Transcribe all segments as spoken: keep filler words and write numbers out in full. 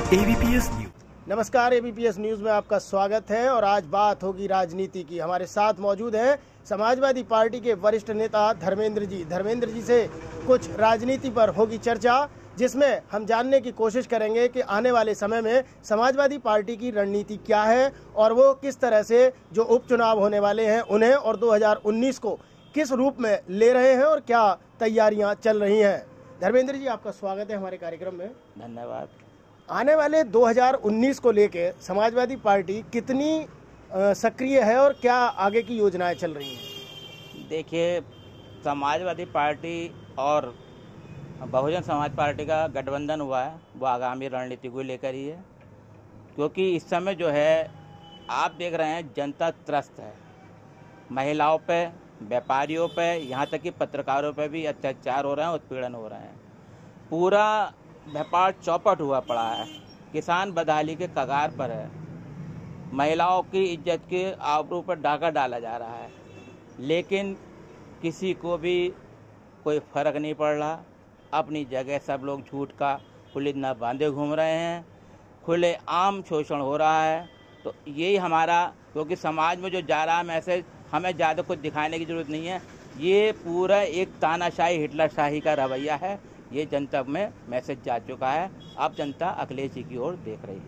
ABPS news. नमस्कार, ABPS news में आपका स्वागत है और आज बात होगी राजनीति की। हमारे साथ मौजूद हैं समाजवादी पार्टी के वरिष्ठ नेता धर्मेंद्र जी। धर्मेंद्र जी से कुछ राजनीति पर होगी चर्चा, जिसमें हम जानने की कोशिश करेंगे कि आने वाले समय में समाजवादी पार्टी की रणनीति क्या है और वो किस तरह से जो उपचुनाव होने वाले हैं उन्हें और दो हज़ार उन्नीस को किस रूप में ले रहे हैं और क्या तैयारियां चल रही हैं। धर्मेंद्र जी, आपका स्वागत है हमारे कार्यक्रम में। धन्यवाद। आने वाले दो हज़ार उन्नीस को लेकर समाजवादी पार्टी कितनी सक्रिय है और क्या आगे की योजनाएं चल रही हैं? देखिए, समाजवादी पार्टी और बहुजन समाज पार्टी का गठबंधन हुआ है, वो आगामी रणनीति को लेकर ही है। क्योंकि इस समय जो है आप देख रहे हैं जनता त्रस्त है, महिलाओं पे, व्यापारियों पे, यहाँ तक कि पत्रकारों पे भी अत्याचार हो रहे हैं, उत्पीड़न हो रहे हैं। पूरा व्यापार चौपट हुआ पड़ा है, किसान बदहाली के कगार पर है, महिलाओं की इज्जत के आबरू पर डाका डाला जा रहा है, लेकिन किसी को भी कोई फर्क नहीं पड़ रहा। अपनी जगह सब लोग झूठ का पुलिस न बांधे घूम रहे हैं, खुले आम शोषण हो रहा है। तो यही हमारा, क्योंकि समाज में जो जा रहा है मैसेज, हमें ज़्यादा कुछ दिखाने की ज़रूरत नहीं है। ये पूरा एक तानाशाही, हिटलरशाही का रवैया है। ये जनता में मैसेज जा चुका है। अब जनता अखिलेश जी की ओर देख रही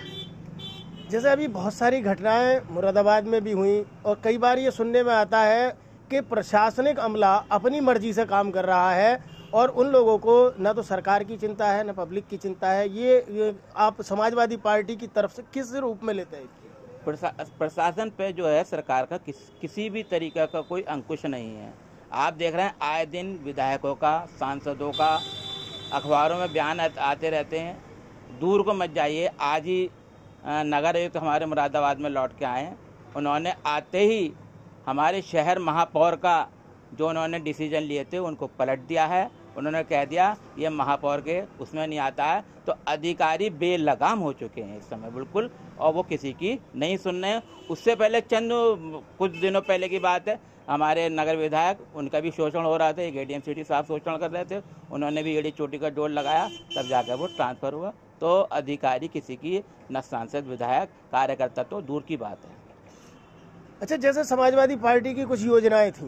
है। जैसे अभी बहुत सारी घटनाएं मुरादाबाद में भी हुई और कई बार ये सुनने में आता है कि प्रशासनिक अमला अपनी मर्जी से काम कर रहा है और उन लोगों को न तो सरकार की चिंता है न पब्लिक की चिंता है। ये, ये आप समाजवादी पार्टी की तरफ से किस रूप में लेते हैं? प्रशा, प्रशासन पे जो है सरकार का किस, किसी भी तरीके का कोई अंकुश नहीं है। आप देख रहे हैं आए दिन विधायकों का, सांसदों का अखबारों में बयान आते रहते हैं। दूर को मत जाइए, आज ही नगर आयुक्त हमारे मुरादाबाद में लौट के आए हैं। उन्होंने आते ही हमारे शहर महापौर का जो उन्होंने डिसीजन लिए थे उनको पलट दिया है। उन्होंने कह दिया ये महापौर के उसमें नहीं आता है। तो अधिकारी बेलगाम हो चुके हैं इस समय बिल्कुल, और वो किसी की नहीं सुन रहे हैं। उससे पहले चंद कुछ दिनों पहले की बात है, हमारे नगर विधायक, उनका भी शोषण हो रहा था। एक एडीएम सिटी साहब शोषण कर रहे थे, उन्होंने भी एड़ी चोटी का डोर लगाया, तब जाकर वो ट्रांसफ़र हुआ। तो अधिकारी किसी की न, सांसद, विधायक, कार्यकर्ता तो दूर की बात है। अच्छा, जैसे समाजवादी पार्टी की कुछ योजनाएं थी,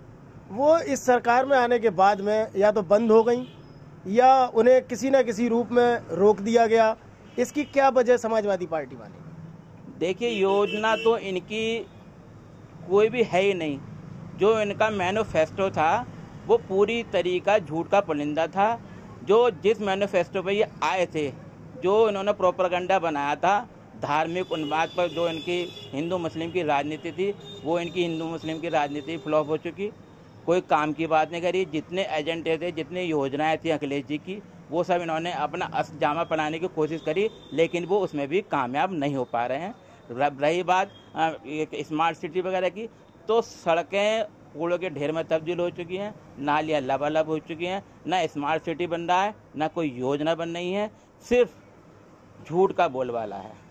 वो इस सरकार में आने के बाद में या तो बंद हो गई या उन्हें किसी न किसी रूप में रोक दिया गया। इसकी क्या वजह समाजवादी पार्टी मानेगी? देखिए, योजना तो इनकी कोई भी है ही नहीं। जो इनका मैनिफेस्टो था वो पूरी तरीका झूठ का पुलिंदा था। जो जिस मैनिफेस्टो पे ये आए थे, जो इन्होंने प्रोपेगेंडा बनाया था धार्मिक उन्माद पर, जो इनकी हिंदू मुस्लिम की राजनीति थी, वो इनकी हिंदू मुस्लिम की राजनीति फ्लॉप हो चुकी। कोई काम की बात नहीं करी। जितने एजेंडे थे, जितनी योजनाएं थी अखिलेश जी की, वो सब इन्होंने अपना अस्त जामा पहनाने की कोशिश करी, लेकिन वो उसमें भी कामयाब नहीं हो पा रहे हैं। रही बात स्मार्ट सिटी वगैरह की, तो सड़कें कूड़ों के ढेर में तब्दील हो चुकी हैं, नालियाँ लबालब हो चुकी हैं, ना स्मार्ट सिटी बन रहा है, ना कोई योजना बन रही है, सिर्फ झूठ का बोलबाला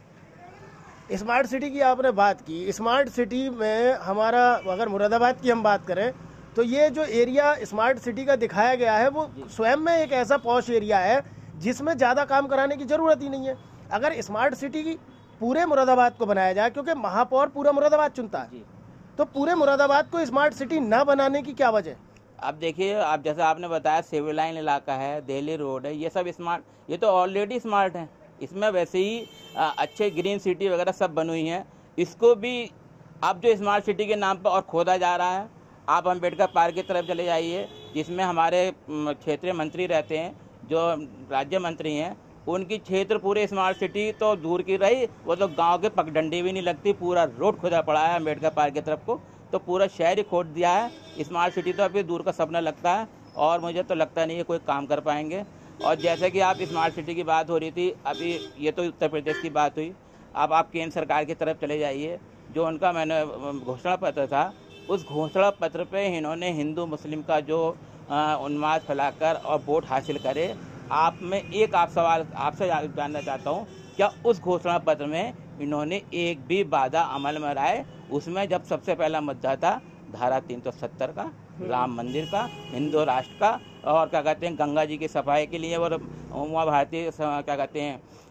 है। स्मार्ट सिटी की आपने बात की। स्मार्ट सिटी में हमारा, अगर मुरादाबाद की हम बात करें तो ये जो एरिया स्मार्ट सिटी का दिखाया गया है वो स्वयं में एक ऐसा पॉश एरिया है जिसमें ज़्यादा काम कराने की ज़रूरत ही नहीं है। अगर स्मार्ट सिटी की पूरे मुरादाबाद को बनाया जाए, क्योंकि महापौर पूरा मुरादाबाद चुनता है, तो पूरे मुरादाबाद को स्मार्ट सिटी ना बनाने की क्या वजह? अब देखिए, आप जैसा आपने बताया सिविल लाइन इलाका है, दिल्ली रोड है, ये सब स्मार्ट, ये तो ऑलरेडी स्मार्ट है। इसमें वैसे ही आ, अच्छे ग्रीन सिटी वगैरह सब बनी हुई हैं। इसको भी अब जो स्मार्ट सिटी के नाम पर और खोदा जा रहा है। आप अम्बेडकर पार्क की तरफ चले जाइए, जिसमें हमारे क्षेत्रीय मंत्री रहते हैं, जो राज्य मंत्री हैं, उनकी क्षेत्र पूरे स्मार्ट सिटी तो दूर की रही, वो तो गांव के पगडंडी भी नहीं लगती। पूरा रोड खुदा पड़ा है अम्बेडकर पार्क की तरफ को, तो पूरा शहर ही खोद दिया है। स्मार्ट सिटी तो अभी दूर का सपना लगता है और मुझे तो लगता नहीं है कोई काम कर पाएंगे। और जैसे कि आप स्मार्ट सिटी की बात हो रही थी, अभी ये तो उत्तर प्रदेश की बात हुई। अब आप केंद्र सरकार की तरफ चले जाइए, जो उनका मैंने घोषणा पत्र था, उस घोषणा पत्र पे इन्होंने हिंदू मुस्लिम का जो उन्माद फैलाकर और वोट हासिल करे। आप में एक आप सवाल आपसे जानना चाहता हूँ, क्या उस घोषणा पत्र में इन्होंने एक भी वादा अमल में लाए? उसमें जब सबसे पहला मुद्दा था धारा तीन सौ सत्तर का, राम मंदिर का, हिंदू राष्ट्र का, और क्या कहते हैं गंगा जी की सफाई के लिए, और उमा भारती क्या कहते हैं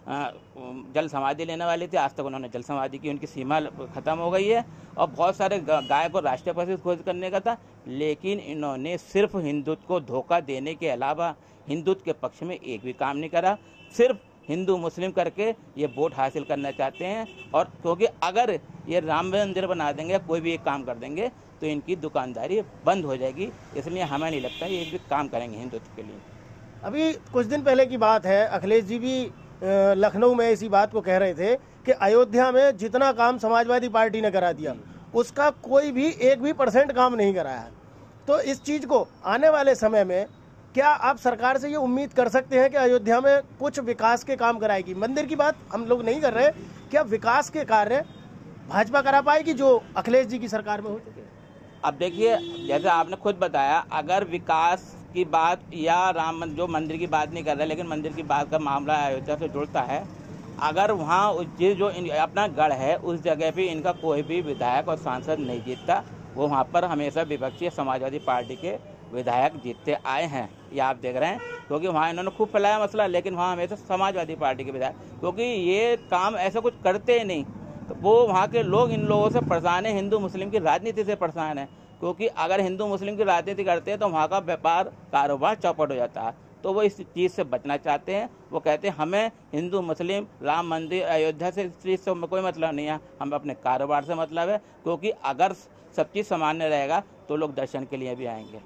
जल समाधि लेने वाली थी, आज तक उन्होंने जल समाधि की उनकी सीमा ख़त्म हो गई है। और बहुत सारे गाय को राष्ट्रीय पशु घोषित करने का था, लेकिन इन्होंने सिर्फ हिंदुत्व को धोखा देने के अलावा हिंदुत्व के पक्ष में एक भी काम नहीं करा। सिर्फ हिंदू मुस्लिम करके ये वोट हासिल करना चाहते हैं। और क्योंकि अगर ये राम मंदिर बना देंगे, कोई भी एक काम कर देंगे, तो इनकी दुकानदारी बंद हो जाएगी। इसलिए हमें नहीं लगता ये भी काम करेंगे हिंदुत्व के लिए। अभी कुछ दिन पहले की बात है, अखिलेश जी भी लखनऊ में इसी बात को कह रहे थे कि अयोध्या में जितना काम समाजवादी पार्टी ने करा दिया, उसका कोई भी एक भी परसेंट काम नहीं कराया है। तो इस चीज़ को आने वाले समय में क्या आप सरकार से ये उम्मीद कर सकते हैं कि अयोध्या में कुछ विकास के काम कराएगी? मंदिर की बात हम लोग नहीं कर रहे, क्या विकास के कार्य भाजपा करा पाएगी जो अखिलेश जी की सरकार में हो चुके हैं? अब देखिए, जैसे आपने खुद बताया, अगर विकास की बात या राम जो मंदिर की बात नहीं कर रहे, लेकिन मंदिर की बात का मामला अयोध्या से जुड़ता है, अगर वहाँ जो जो अपना गढ़ है उस जगह पे इनका कोई भी विधायक और सांसद नहीं जीतता, वो वहाँ पर हमेशा विपक्षी समाजवादी पार्टी के विधायक जीतते आए हैं, ये आप देख रहे हैं। क्योंकि वहाँ इन्होंने खूब फैलाया मसला, लेकिन वहाँ हमेशा समाजवादी पार्टी के विधायक, क्योंकि ये काम ऐसा कुछ करते नहीं, तो वो वहाँ के लोग इन लोगों से परेशान है, हिंदू मुस्लिम की राजनीति से परेशान है। क्योंकि अगर हिंदू मुस्लिम की राजनीति करते हैं तो वहाँ का व्यापार कारोबार चौपट हो जाता है। तो वो इस चीज़ से बचना चाहते हैं। वो कहते हैं हमें हिंदू मुस्लिम राम मंदिर अयोध्या से इस चीज़ से कोई मतलब नहीं है, हमें अपने कारोबार से मतलब है। क्योंकि अगर सब चीज़ सामान्य रहेगा तो लोग दर्शन के लिए भी आएंगे।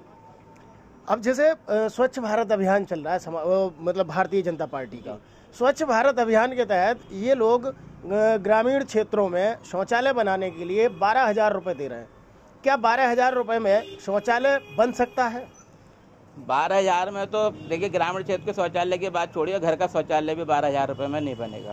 अब जैसे स्वच्छ भारत अभियान चल रहा है, मतलब भारतीय जनता पार्टी का स्वच्छ भारत अभियान के तहत ये लोग ग्रामीण क्षेत्रों में शौचालय बनाने के लिए बारह हजार रुपये दे रहे हैं। क्या बारह हजार रुपये में शौचालय बन सकता है? बारह हजार में तो देखिए, ग्रामीण क्षेत्र के शौचालय की बात छोड़िए, घर का शौचालय भी बारह हजार रुपये में नहीं बनेगा।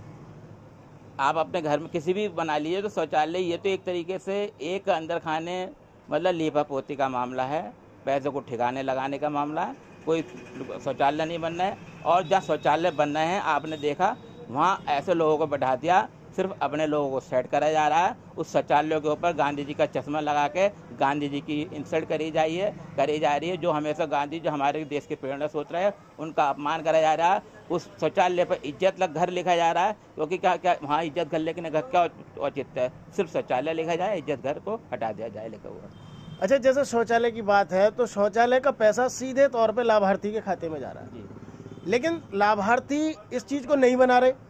आप अपने घर में किसी भी बना लीजिए तो शौचालय, ये तो एक तरीके से एक अंदर खाने मतलब लीपा पोती का मामला है, पैसे को ठिकाने लगाने का मामला है। कोई शौचालय नहीं बनना है। और जहाँ शौचालय बनना है, आपने देखा वहाँ ऐसे लोगों को बैठा दिया, सिर्फ अपने लोगों को सेट करा जा रहा है। उस शौचालयों के ऊपर गांधी जी का चश्मा लगा के गांधी जी की इंसल्ट करी जाई है करी जा रही है। जो हमेशा गांधी जो हमारे देश के प्रेरणा सोच रहे हैं, उनका अपमान करा जा रहा है। उस शौचालय पर इज्जत लग घर लिखा जा रहा है, क्योंकि क्या क्या वहाँ इज्जत घर लेकिन घर क्या औचित्य है? सिर्फ शौचालय लिखा जाए, इज्जत घर को हटा दिया जाए लिखा हुआ। अच्छा, जैसे शौचालय की बात है तो शौचालय का पैसा सीधे तौर पे लाभार्थी के खाते में जा रहा है, लेकिन लाभार्थी इस चीज़ को नहीं बना रहे।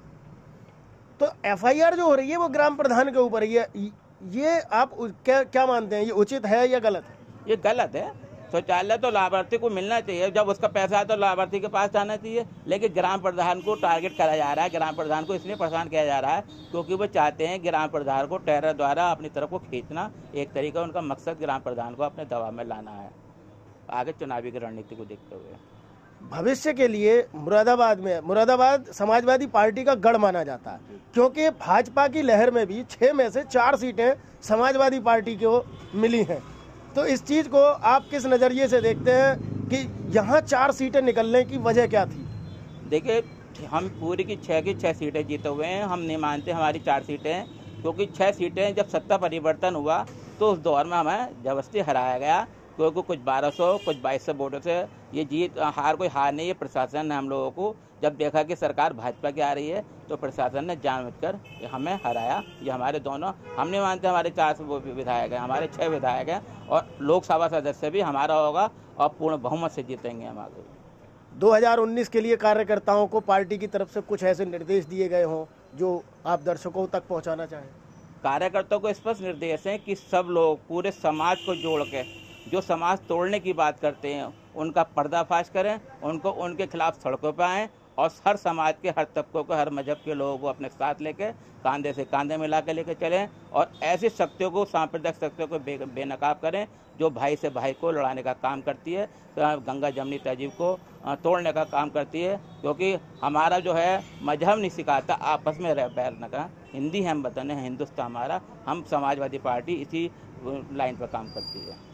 तो एफ आई आर जो हो रही है वो ग्राम प्रधान के ऊपर है। ये आप क्या क्या मानते हैं, ये उचित है या गलत है? ये गलत है। शौचालय तो लाभार्थी को मिलना चाहिए, जब उसका पैसा है तो लाभार्थी के पास जाना चाहिए। लेकिन ग्राम प्रधान को टारगेट करा जा रहा है, ग्राम प्रधान को इसलिए परेशान किया जा रहा है क्योंकि वो चाहते हैं ग्राम प्रधान को टेरर द्वारा अपनी तरफ को खींचना। एक तरीका उनका मकसद ग्राम प्रधान को अपने दबाव में लाना है, आगे चुनावी की रणनीति को देखते हुए। भविष्य के लिए मुरादाबाद में मुरादाबाद समाजवादी पार्टी का गढ़ माना जाता है, क्योंकि भाजपा की लहर में भी छः में से चार सीटें समाजवादी पार्टी को मिली हैं। तो इस चीज़ को आप किस नज़रिए से देखते हैं कि यहाँ चार सीटें निकलने की वजह क्या थी? देखिए, हम पूरी की छः की छः सीटें जीते हुए हैं। हम नहीं मानते हमारी चार सीटें हैं, क्योंकि छः सीटें जब सत्ता परिवर्तन हुआ तो उस दौर में हमें जबरदस्ती हराया गया, क्योंकि कुछ बारह सौ कुछ बाईस सौ वोटों से ये जीत हार कोई हार नहीं है। प्रशासन ने हम लोगों को जब देखा कि सरकार भाजपा की आ रही है तो प्रशासन ने जानबूझकर हमें हराया। ये हमारे दोनों, हम नहीं मानते हमारे चार सौ विधायक हैं, हमारे छः विधायक हैं और लोकसभा सदस्य भी हमारा होगा और पूर्ण बहुमत से जीतेंगे हम आगे। दो हज़ार उन्नीस के लिए कार्यकर्ताओं को पार्टी की तरफ से कुछ ऐसे निर्देश दिए गए हों जो आप दर्शकों तक पहुँचाना चाहें? कार्यकर्ताओं को स्पष्ट निर्देश है कि सब लोग पूरे समाज को जोड़ के जो समाज तोड़ने की बात करते हैं उनका पर्दाफाश करें, उनको उनके खिलाफ सड़कों पर आएँ और हर समाज के हर तबकों को, हर मजहब के लोगों को अपने साथ लेके कांधे से कांधे मिला के लेके चलें और ऐसी शक्तियों को, सांप्रदायिक शक्तियों को बे, बेनकाब करें जो भाई से भाई को लड़ाने का काम करती है, गंगा जमनी तहजीब को तोड़ने का काम करती है। क्योंकि हमारा जो है मजहब नहीं सिखाता आपस में रह बैर न का, हिंदी हम वतन है, हिंदुस्तान हमारा। हम समाजवादी पार्टी इसी लाइन पर काम करती है।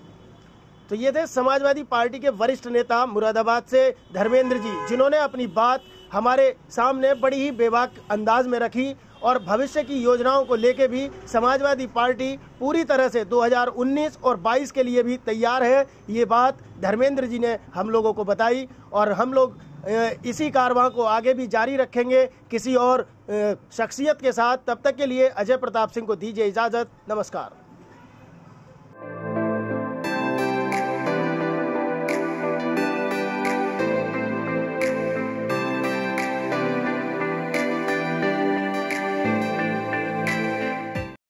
तो ये थे समाजवादी पार्टी के वरिष्ठ नेता मुरादाबाद से धर्मेंद्र जी, जिन्होंने अपनी बात हमारे सामने बड़ी ही बेबाक अंदाज में रखी और भविष्य की योजनाओं को लेके भी समाजवादी पार्टी पूरी तरह से दो हज़ार उन्नीस और बाईस के लिए भी तैयार है। ये बात धर्मेंद्र जी ने हम लोगों को बताई और हम लोग इसी कारवां को आगे भी जारी रखेंगे किसी और शख्सियत के साथ। तब तक के लिए अजय प्रताप सिंह को दीजिए इजाज़त। नमस्कार।